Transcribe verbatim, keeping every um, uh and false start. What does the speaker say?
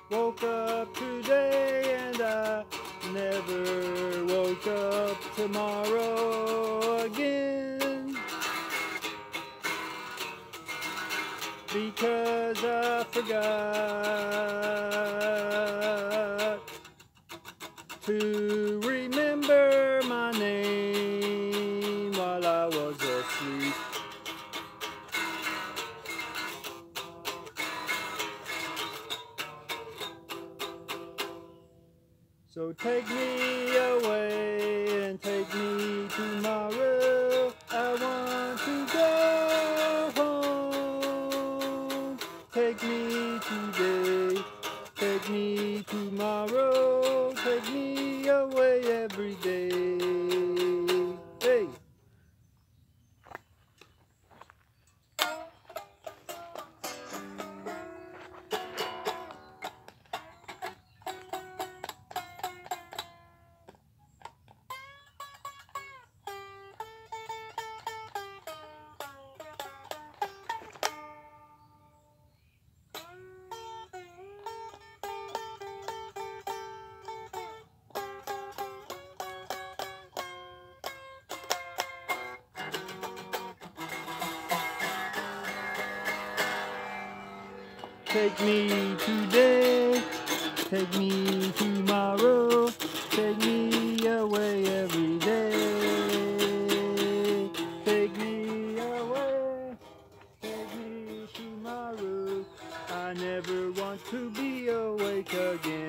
woke up today and I never woke up tomorrow again, because I forgot to remember my name while I was asleep. So take me away and take me tomorrow. I want to go home. Take me today, take me tomorrow, take me away every day. Hey! Take me today, take me tomorrow, take me away every day. Take me away, take me tomorrow. I never want to be awake again.